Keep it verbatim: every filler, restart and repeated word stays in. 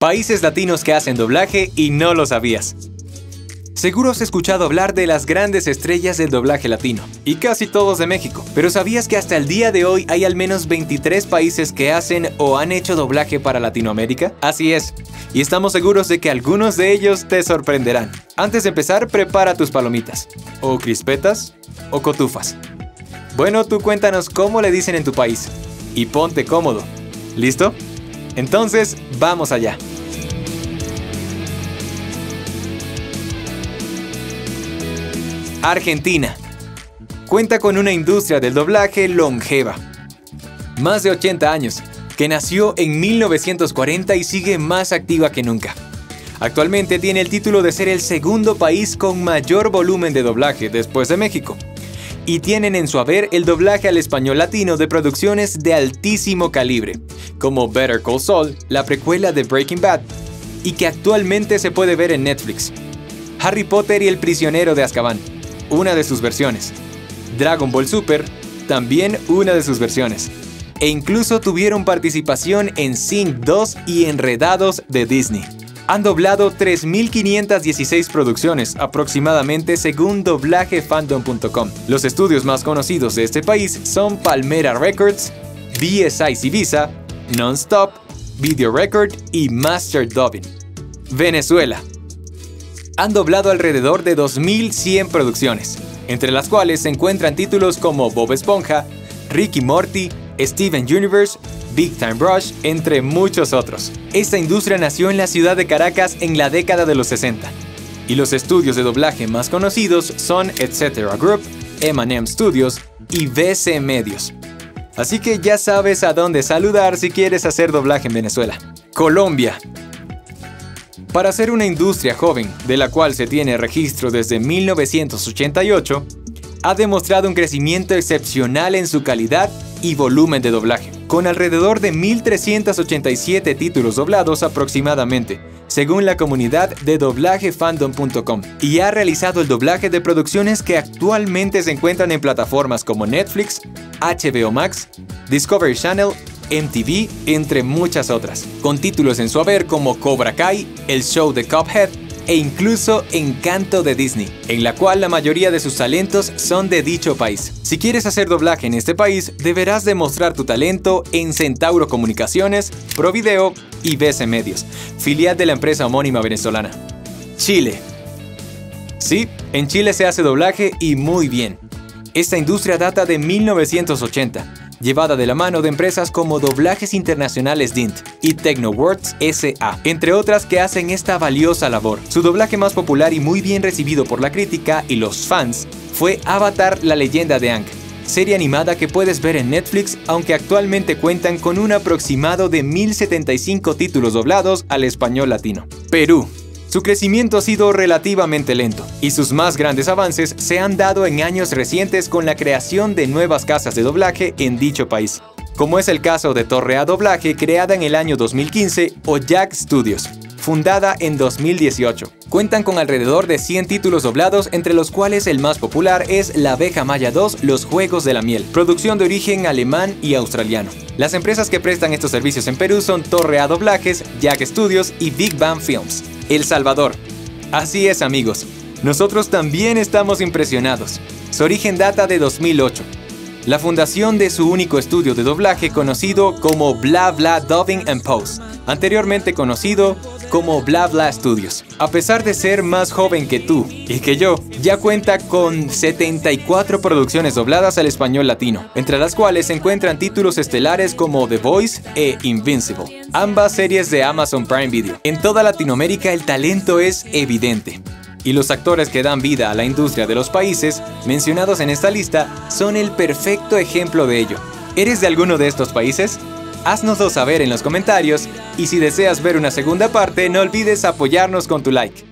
Países latinos que hacen doblaje y no lo sabías. Seguro has escuchado hablar de las grandes estrellas del doblaje latino, y casi todos de México. Pero ¿sabías que hasta el día de hoy hay al menos veintitrés países que hacen o han hecho doblaje para Latinoamérica? Así es, y estamos seguros de que algunos de ellos te sorprenderán. Antes de empezar, prepara tus palomitas, o crispetas, o cotufas. Bueno, tú cuéntanos cómo le dicen en tu país, y ponte cómodo. ¿Listo? Entonces, vamos allá. Argentina. Cuenta con una industria del doblaje longeva. Más de ochenta años, que nació en mil novecientos cuarenta y sigue más activa que nunca. Actualmente tiene el título de ser el segundo país con mayor volumen de doblaje después de México. Y tienen en su haber el doblaje al español latino de producciones de altísimo calibre, como Better Call Saul, la precuela de Breaking Bad, y que actualmente se puede ver en Netflix. Harry Potter y el prisionero de Azkaban, una de sus versiones. Dragon Ball Super, también una de sus versiones. E incluso tuvieron participación en Sing dos y Enredados de Disney. Han doblado tres mil quinientas dieciséis producciones aproximadamente según doblaje fandom punto com. Los estudios más conocidos de este país son Palmera Records, B S I Civisa, Nonstop, Video Record y Master Dubbing. Venezuela. Han doblado alrededor de dos mil cien producciones, entre las cuales se encuentran títulos como Bob Esponja, Rick y Morty, Steven Universe, Big Time Rush, entre muchos otros. Esta industria nació en la ciudad de Caracas en la década de los sesenta, y los estudios de doblaje más conocidos son Etc. Group, eme and eme Studios y V C Medios. Así que ya sabes a dónde saludar si quieres hacer doblaje en Venezuela. Colombia. Para ser una industria joven, de la cual se tiene registro desde mil novecientos ochenta y ocho, ha demostrado un crecimiento excepcional en su calidad y volumen de doblaje, con alrededor de mil trescientos ochenta y siete títulos doblados aproximadamente, según la comunidad de doblaje fandom punto com, y ha realizado el doblaje de producciones que actualmente se encuentran en plataformas como Netflix, H B O Max, Discovery Channel, M T V, entre muchas otras, con títulos en su haber como Cobra Kai, el show de Cuphead e incluso Encanto de Disney, en la cual la mayoría de sus talentos son de dicho país. Si quieres hacer doblaje en este país, deberás demostrar tu talento en Centauro Comunicaciones, Provideo y V C Medios, filial de la empresa homónima venezolana. Chile. Sí, en Chile se hace doblaje y muy bien. Esta industria data de mil novecientos ochenta. Llevada de la mano de empresas como Doblajes Internacionales D I N T y Tecnoworks S A, entre otras que hacen esta valiosa labor. Su doblaje más popular y muy bien recibido por la crítica y los fans fue Avatar: La Leyenda de Aang, serie animada que puedes ver en Netflix, aunque actualmente cuentan con un aproximado de mil setenta y cinco títulos doblados al español latino. Perú. Su crecimiento ha sido relativamente lento, y sus más grandes avances se han dado en años recientes con la creación de nuevas casas de doblaje en dicho país, como es el caso de Torre A Doblaje, creada en el año dos mil quince, o Jack Studios, fundada en dos mil dieciocho. Cuentan con alrededor de cien títulos doblados, entre los cuales el más popular es La Abeja Maya dos, Los Juegos de la Miel, producción de origen alemán y australiano. Las empresas que prestan estos servicios en Perú son Torre A Doblajes, Jack Studios y Big Bang Films. El Salvador. Así es, amigos, nosotros también estamos impresionados. Su origen data de dos mil ocho. La fundación de su único estudio de doblaje conocido como Bla Bla Dubbing and Post, anteriormente conocido como Bla Bla Studios. A pesar de ser más joven que tú y que yo, ya cuenta con setenta y cuatro producciones dobladas al español latino, entre las cuales se encuentran títulos estelares como The Voice e Invincible, ambas series de Amazon Prime Video. En toda Latinoamérica el talento es evidente, y los actores que dan vida a la industria de los países mencionados en esta lista son el perfecto ejemplo de ello. ¿Eres de alguno de estos países? Haznoslo saber en los comentarios, y si deseas ver una segunda parte, no olvides apoyarnos con tu like.